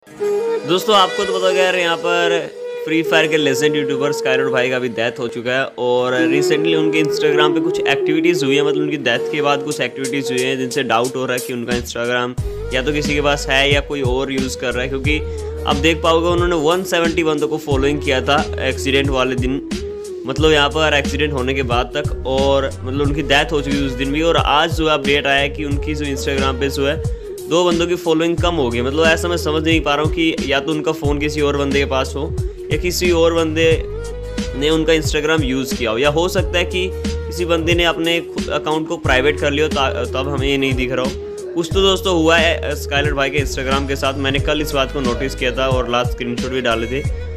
दोस्तों आपको तो पता यार, यहाँ पर फ्री फायर के लेजेंड यूट्यूबर स्काईलॉर्ड भाई का भी डेथ हो चुका है और रिसेंटली उनके इंस्टाग्राम पे कुछ एक्टिविटीज़ हुई है। मतलब उनकी डेथ के बाद कुछ एक्टिविटीज़ हुई हैं जिनसे डाउट हो रहा है कि उनका इंस्टाग्राम या तो किसी के पास है या कोई और यूज़ कर रहा है, क्योंकि आप देख पाओगे उन्होंने 170 बंदों को फॉलोइंग किया था एक्सीडेंट वाले दिन, मतलब यहाँ पर एक्सीडेंट होने के बाद तक, और मतलब उनकी डेथ हो चुकी उस दिन भी। और आज जो अपडेट आया है कि उनकी जो इंस्टाग्राम पे जो है 2 बंदों की फॉलोइंग कम हो गई। मतलब ऐसा मैं समझ नहीं पा रहा हूँ कि या तो उनका फ़ोन किसी और बंदे के पास हो या किसी और बंदे ने उनका इंस्टाग्राम यूज़ किया हो, या हो सकता है कि किसी बंदे ने अपने अकाउंट को प्राइवेट कर लिया हो तब हमें ये नहीं दिख रहा हो। कुछ तो दोस्तों हुआ है स्काईलॉर्ड भाई के इंस्टाग्राम के साथ। मैंने कल इस बात को नोटिस किया था और लास्ट स्क्रीनशॉट भी डाले थे